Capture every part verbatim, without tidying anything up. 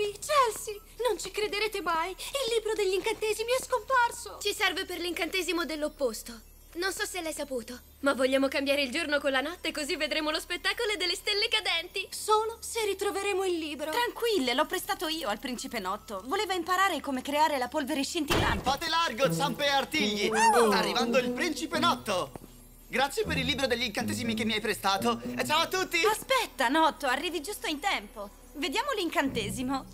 Barbie, Chelsea, non ci crederete mai. Il libro degli incantesimi è scomparso. Ci serve per l'incantesimo dell'opposto. Non so se l'hai saputo, ma vogliamo cambiare il giorno con la notte, così vedremo lo spettacolo delle stelle cadenti. Solo se ritroveremo il libro. Tranquille, l'ho prestato io al principe Notto. Voleva imparare come creare la polvere scintillante. Fate largo, zampe e artigli! Sta arrivando il principe Notto! Grazie per il libro degli incantesimi che mi hai prestato. E ciao a tutti! Aspetta, Notto, arrivi giusto in tempo. Vediamo l'incantesimo.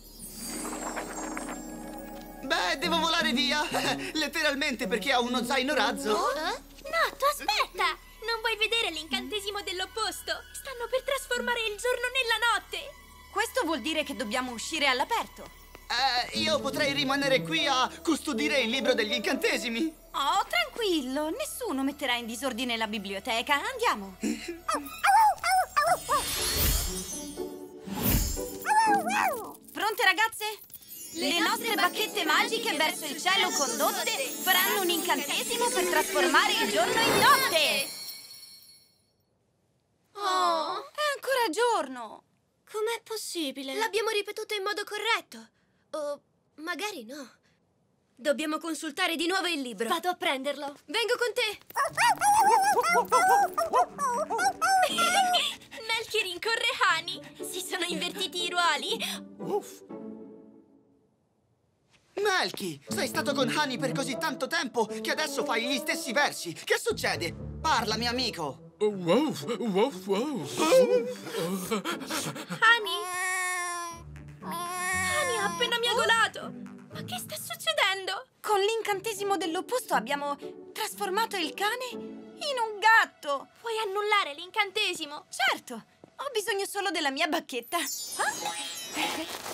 Beh, devo volare via! Letteralmente, perché ha uno zaino razzo. Eh? Notto, aspetta! Non vuoi vedere l'incantesimo dell'opposto? Stanno per trasformare il giorno nella notte! Questo vuol dire che dobbiamo uscire all'aperto. Eh, io potrei rimanere qui a custodire il libro degli incantesimi. Oh, tranquillo, nessuno metterà in disordine la biblioteca. Andiamo. Pronte, ragazze? Le nostre bacchette magiche verso il cielo condotte faranno un incantesimo per trasformare il giorno in notte. Oh, È ancora giorno. com'è possibile? L'abbiamo ripetuto in modo corretto. O magari no. Dobbiamo consultare di nuovo il libro. Vado a prenderlo. Vengo con te. Melchi rincorre Hani. Si sono invertiti i ruoli. Uff. Melchi, sei stato con Hani per così tanto tempo che adesso fai gli stessi versi. Che succede? Parla, mio amico. Wow, wow, wow. Hani? Hani ha appena miagolato. Ma che sta succedendo? Con l'incantesimo dell'opposto abbiamo trasformato il cane in un gatto. Puoi annullare l'incantesimo? Certo, ho bisogno solo della mia bacchetta. Ah?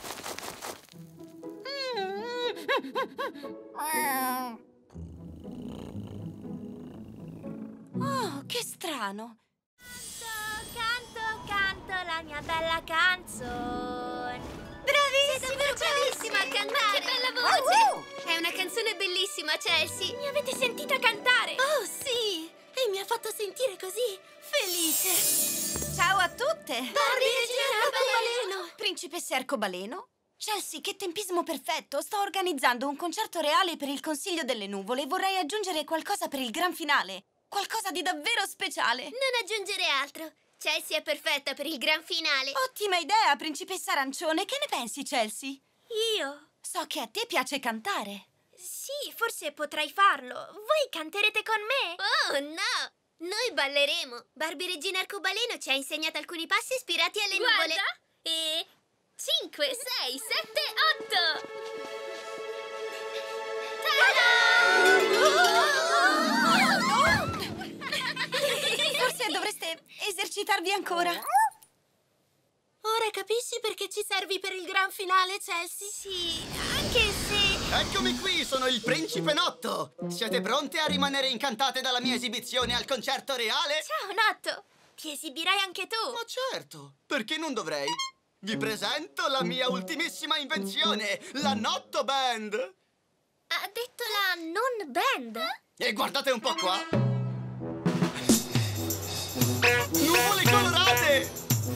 Oh, che strano. Canto, canto la mia bella canzone. Bravissima! Sei davvero bravissima a cantare! Che bella voce! È una canzone bellissima, Chelsea! Mi avete sentita cantare? Oh, sì! E mi ha fatto sentire così felice. Ciao a tutte! Barbie Regina Arcobaleno! Principessa Arcobaleno? Chelsea, che tempismo perfetto! Sto organizzando un concerto reale per il Consiglio delle Nuvole e vorrei aggiungere qualcosa per il gran finale. Qualcosa di davvero speciale. Non aggiungere altro. Chelsea è perfetta per il gran finale. Ottima idea, principessa Arancione. Che ne pensi, Chelsea? Io? So che a te piace cantare. Sì, forse potrai farlo. Voi canterete con me? Oh, no! Noi balleremo. Barbie Regina Arcobaleno ci ha insegnato alcuni passi ispirati alle Guarda. nuvole. E... cinque, sei, sette, otto! Forse dovreste esercitarvi ancora. Ora capisci perché ci servi per il gran finale, Chelsea? Sì, anche se... Eccomi qui, sono il principe Notto. Siete pronte a rimanere incantate dalla mia esibizione al concerto reale? Ciao, Notto! Ti esibirai anche tu? Ma certo, perché non dovrei? Vi presento la mia ultimissima invenzione, la Notto Band! Ha detto la non band? E guardate un po' qua! Nuvole colorate!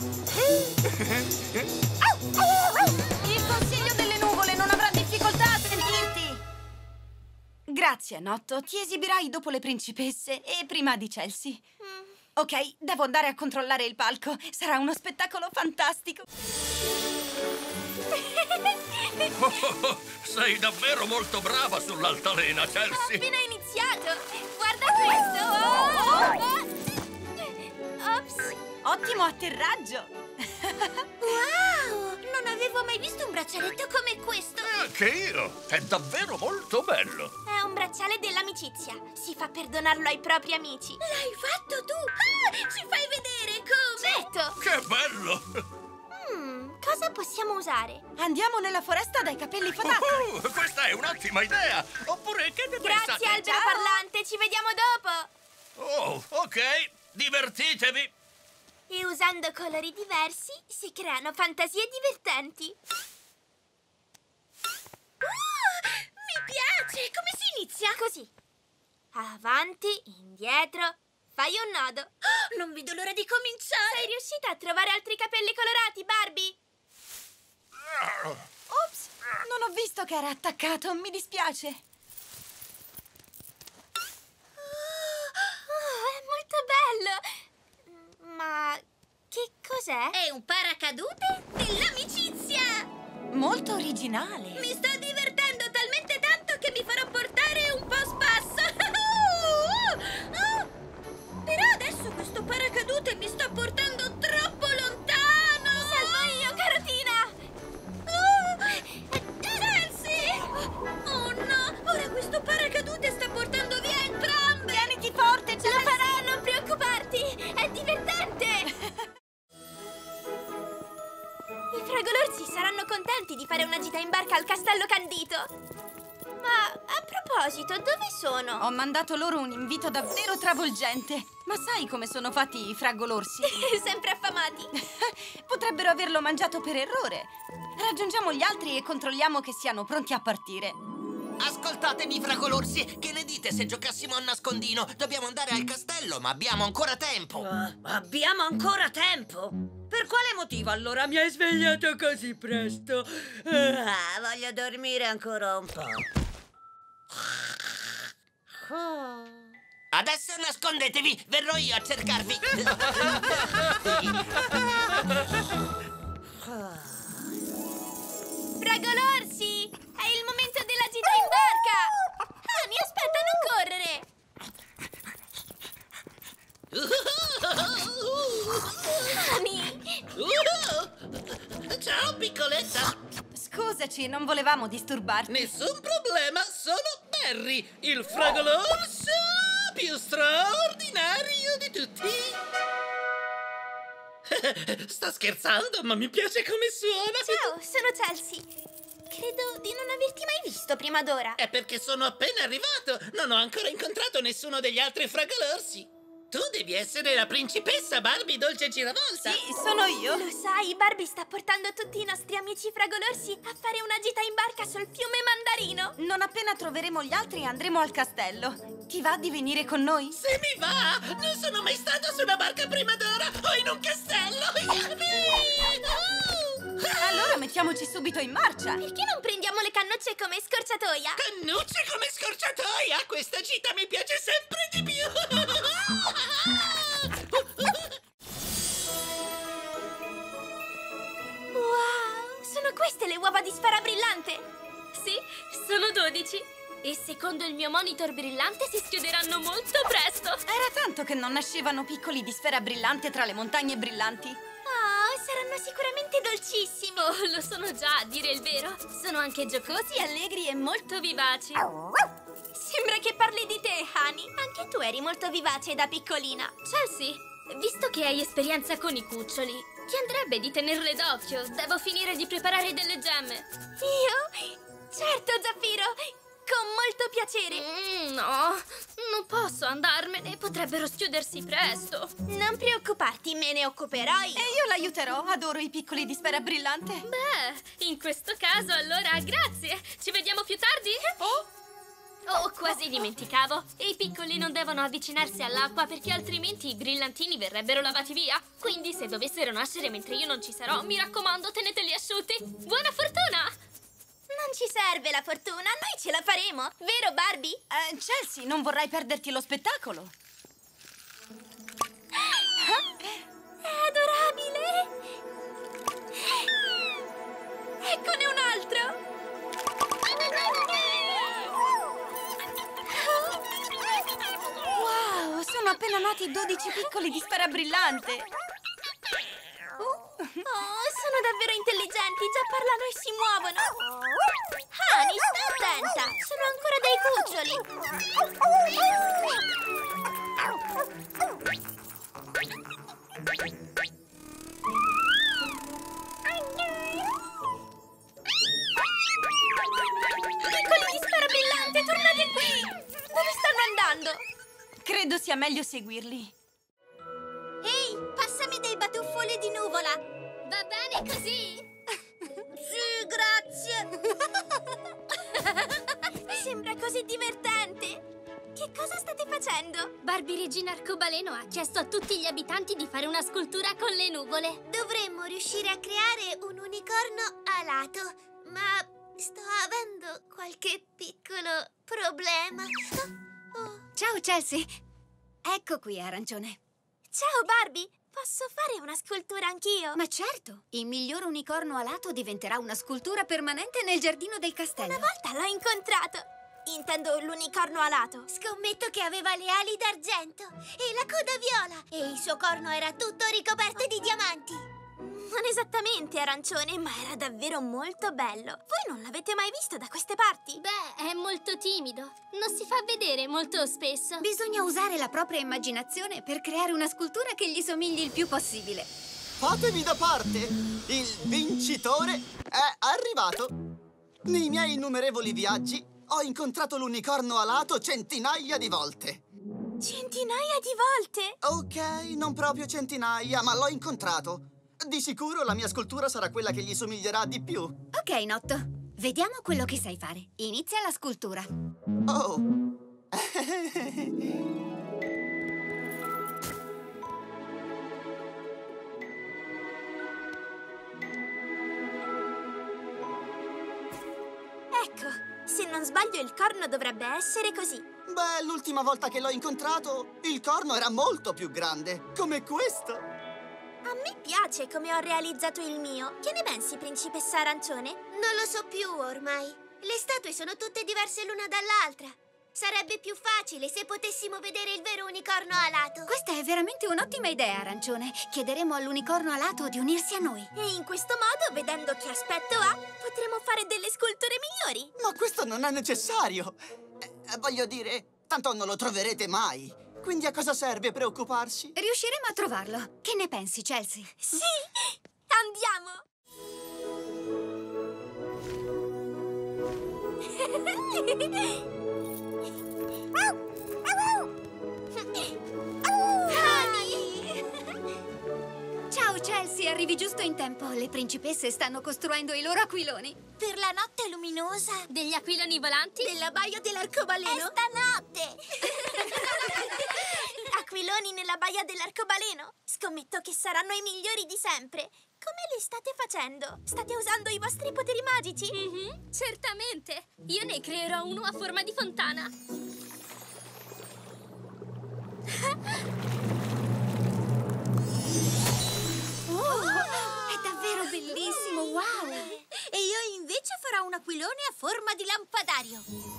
Il Consiglio delle Nuvole non avrà difficoltà a sentirti. Grazie, Notto. Ti esibirai dopo le principesse e prima di Chelsea. Mm. Ok, devo andare a controllare il palco. Sarà uno spettacolo fantastico. Oh, oh, oh, sei davvero molto brava sull'altalena, Ho Chelsea. appena iniziato! Guarda questo! Oh! Ops! Ottimo atterraggio. Wow! Non avevo mai visto un braccialetto come questo! Anche io. È davvero molto bello. È un bracciale dell'amicizia. Si fa per donarlo ai propri amici. L'hai fatto tu! Ah! Ci fai vedere come? Certo! Che bello. Hmm, cosa possiamo usare? Andiamo nella foresta dai capelli fodati. Oh, oh, questa è un'ottima idea. Oppure che ne Grazie, pensate? albero Ciao. parlante! Ci vediamo dopo! Oh, ok. Divertitevi. E usando colori diversi si creano fantasie divertenti. Uh, mi piace! Come si inizia? Così. Avanti, indietro. Fai un nodo. Oh, non vedo l'ora di cominciare! Sei riuscita a trovare altri capelli colorati, Barbie? Ops, non ho visto che era attaccato, mi dispiace. Oh, è molto bello! Ma che cos'è? È un paracadute dell'amicizia! Molto originale. Mi sto divertendo talmente tanto che mi farò portare un po' spasso! Però adesso questo paracadute mi sta portando troppo lontano! Mi salvo io, Carotina! Oh, Chelsea! Oh no! Ora questo paracadute sta portando via entrambe! Tieniti forte, Chelsea! Lo farò, non preoccuparti! È divertente! I fragolorsi saranno contenti di fare una gita in barca al Castello Candito! Ma a proposito, dove sono? Ho mandato loro un invito davvero travolgente. Ma sai come sono fatti i fragolorsi? Sempre affamati! Potrebbero averlo mangiato per errore. Raggiungiamo gli altri e controlliamo che siano pronti a partire. Ascoltatemi, fragolorsi, che ne dite se giocassimo a nascondino? Dobbiamo andare al castello, ma abbiamo ancora tempo. Uh, abbiamo ancora tempo? Per quale motivo allora mi hai svegliato così presto? Uh, voglio dormire ancora un po'. Adesso nascondetevi, verrò io a cercarvi. Fragolorsi! È il momento della gita in barca! Ani, aspetta, non correre! Ani! Ciao, piccoletta! Scusaci, non volevamo disturbarti. Nessun problema, sono Perry, il fragolorso più straordinario di tutti! Sto scherzando, ma mi piace come suona! Ciao, sono Chelsea. Credo di non averti mai visto prima d'ora. È perché sono appena arrivato, non ho ancora incontrato nessuno degli altri fragolorsi. Tu devi essere la principessa Barbie Dolce Giravolta. Sì, sono io. Lo sai, Barbie sta portando tutti i nostri amici fragolorsi a fare una gita in barca sul fiume Mandarino. Non appena troveremo gli altri andremo al castello. Ti va di venire con noi? Se mi va! Non sono mai stato su una barca prima d'ora o in un castello! Allora mettiamoci subito in marcia. Perché non prendiamo le cannucce come scorciatoia? Cannucce come scorciatoia! Questa gita mi piace sempre di più! Wow! Sono queste le uova di sfera brillante? Sì, sono dodici. E secondo il mio monitor brillante si schiuderanno molto presto. Era tanto che non nascevano piccoli di sfera brillante tra le montagne brillanti. Oh, saranno sicuramente dolcissimi. Oh, lo sono già, a dire il vero. Sono anche giocosi, allegri e molto vivaci. Sembra che parli di te, Hani. Anche tu eri molto vivace da piccolina. Chelsea, visto che hai esperienza con i cuccioli, ti andrebbe di tenerle d'occhio. Devo finire di preparare delle gemme. Io? Certo, Zaffiro. Con molto piacere. Mm, no, non posso andarmene. Potrebbero schiudersi presto. Non preoccuparti, me ne occuperò io. E io l'aiuterò. Adoro i piccoli di sfera brillante. Beh, in questo caso allora grazie. Ci vediamo più tardi? Oh? Oh, quasi dimenticavo. E i piccoli non devono avvicinarsi all'acqua perché altrimenti i brillantini verrebbero lavati via. Quindi se dovessero nascere mentre io non ci sarò, mi raccomando, teneteli asciutti. Buona fortuna! Non ci serve la fortuna, noi ce la faremo. Vero, Barbie? Eh, Chelsea, non vorrai perderti lo spettacolo. È adorabile! Eccone un altro! Wow, sono appena nati dodici piccoli di sfera brillante. Oh, sono davvero intelligenti, già parlano e si muovono. Hani, sta attenta, sono ancora dei cuccioli. Piccoli di sfera brillante, tornate qui! Dove stanno andando? Credo sia meglio seguirli. Ehi, passami dei batuffoli di nuvola. Va bene così? Sì, grazie. Sembra così divertente. Che cosa state facendo? Barbie Regina Arcobaleno ha chiesto a tutti gli abitanti di fare una scultura con le nuvole. Dovremmo riuscire a creare un unico unicorno alato, ma sto avendo qualche piccolo problema. Oh. Ciao, Chelsea. Ecco qui, Arancione. Ciao, Barbie. Posso fare una scultura anch'io? Ma certo, il miglior unicorno alato diventerà una scultura permanente nel giardino del castello. Una volta l'ho incontrato. Intendo l'unicorno alato. Scommetto che aveva le ali d'argento e la coda viola e il suo corno era tutto ricoperto di diamanti. Non esattamente arancione, ma era davvero molto bello. Voi non l'avete mai visto da queste parti? Beh, è molto timido. Non si fa vedere molto spesso. Bisogna usare la propria immaginazione per creare una scultura che gli somigli il più possibile. Fatevi da parte! Il vincitore è arrivato! Nei miei innumerevoli viaggi ho incontrato l'unicorno alato centinaia di volte. Centinaia di volte? Ok, non proprio centinaia, ma l'ho incontrato. Di sicuro la mia scultura sarà quella che gli somiglierà di più. Ok, Notto. Vediamo quello che sai fare. Inizia la scultura. Oh! Ecco, se non sbaglio il corno dovrebbe essere così. Beh, l'ultima volta che l'ho incontrato, il corno era molto più grande, come questo. A me piace come ho realizzato il mio. Che ne pensi, principessa arancione? Non lo so più ormai. Le statue sono tutte diverse l'una dall'altra. Sarebbe più facile se potessimo vedere il vero unicorno alato. Questa è veramente un'ottima idea, Arancione. Chiederemo all'unicorno alato di unirsi a noi. E in questo modo, vedendo che aspetto ha, potremo fare delle sculture migliori. Ma questo non è necessario. Eh, voglio dire, tanto non lo troverete mai. Quindi a cosa serve preoccuparsi? Riusciremo a trovarlo. Che ne pensi, Chelsea? Sì! Andiamo! Ciao, Chelsea, arrivi giusto in tempo. Le principesse stanno costruendo i loro aquiloni. Per la notte luminosa Degli aquiloni volanti? della baia dell'arcobaleno? È stanotte! Aquiloni nella baia dell'arcobaleno? Scommetto che saranno i migliori di sempre. Come li state facendo? State usando i vostri poteri magici? Mm-hmm, certamente. Io ne creerò uno a forma di fontana. Oh, è davvero bellissimo, wow! E io invece farò un aquilone a forma di lampadario.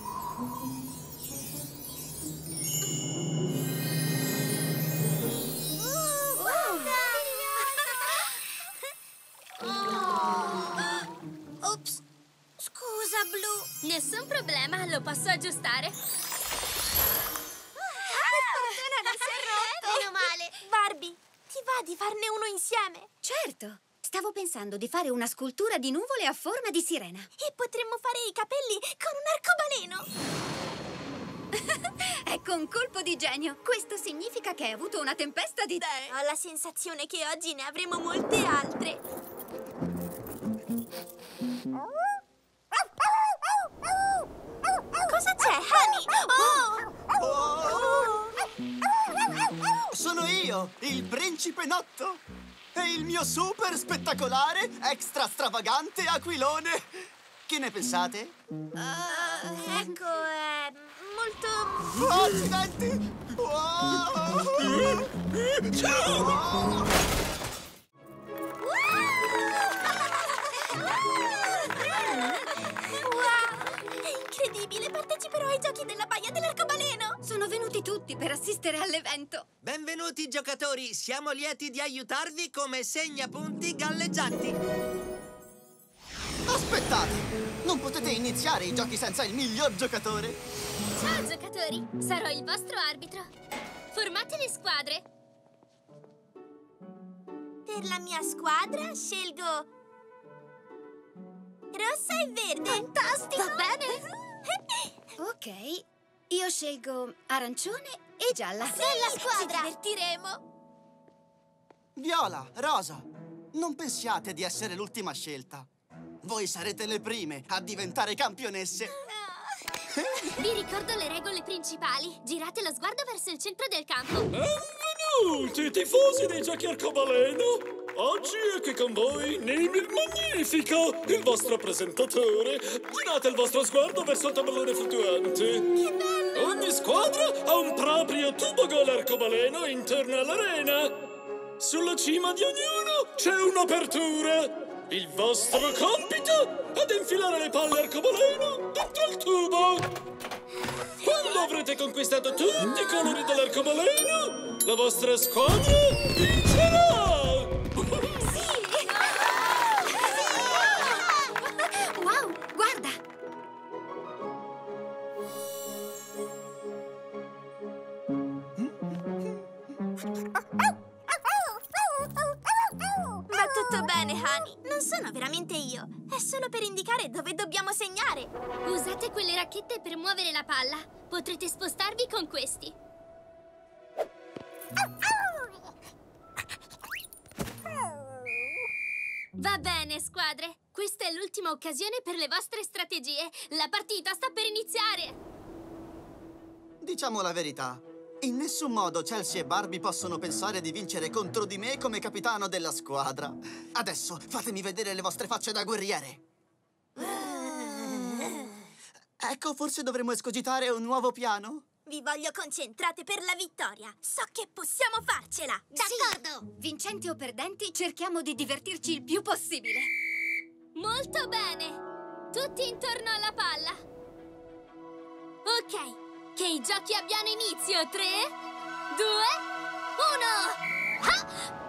Ops, scusa, Blu. Nessun problema, lo posso aggiustare. Meno male. Barbie, ti va di farne uno insieme? Certo! Stavo pensando di fare una scultura di nuvole a forma di sirena. E potremmo fare i capelli con un arcobaleno. Ecco un colpo di genio. Questo significa che hai avuto una tempesta di idee. Ho la sensazione che oggi ne avremo molte altre. Cosa c'è, Honey? Oh! Oh! Sono io, il principe Notto, e il mio super spettacolare, extra stravagante aquilone. Che ne pensate? Uh, ecco, è molto... Oh, accidenti! Wow! È incredibile! Parteciperò ai giochi della baia dell'arcobaleno! Sono venuti tutti per assistere all'evento. Benvenuti, giocatori! Siamo lieti di aiutarvi come segnapunti galleggianti. Aspettate! Non potete iniziare i giochi senza il miglior giocatore! Ciao, giocatori! Sarò il vostro arbitro. Formate le squadre. Per la mia squadra scelgo... rossa e verde! Fantastico! Va bene? Ok, io scelgo arancione e gialla. Bella squadra! Ci divertiremo. Viola, rosa, non pensiate di essere l'ultima scelta. Voi sarete le prime a diventare campionesse. Vi ricordo le regole principali. Girate lo sguardo verso il centro del campo. Benvenuti, tifosi dei giochi arcobaleno! Oggi è qui con voi Neem il Magnifico, il vostro presentatore. Girate il vostro sguardo verso il tabellone fluttuante. Che bello! Ogni squadra ha un proprio tubogo arcobaleno interno all'arena. Sulla cima di ognuno c'è un'apertura. Il vostro compito è di infilare le palle arcobaleno dentro il tubo. Quando avrete conquistato tutti i colori dell'arcobaleno, la vostra squadra vincerà! Wow, guarda! Va tutto bene, Honey. Non sono veramente io. È solo per indicare dove dobbiamo segnare. Usate quelle racchette per muovere la palla. Potrete spostarvi con questi. Va bene, squadre. Questa è l'ultima occasione per le vostre strategie. La partita sta per iniziare. Diciamo la verità. In nessun modo Chelsea e Barbie possono pensare di vincere contro di me come capitano della squadra. Adesso fatemi vedere le vostre facce da guerriere. Ecco, forse dovremmo escogitare un nuovo piano? Vi voglio concentrate per la vittoria. So che possiamo farcela. D'accordo! Vincenti o perdenti, cerchiamo di divertirci il più possibile. Molto bene. Tutti intorno alla palla. Ok. Che i giochi abbiano inizio. Tre, due, uno. Ah!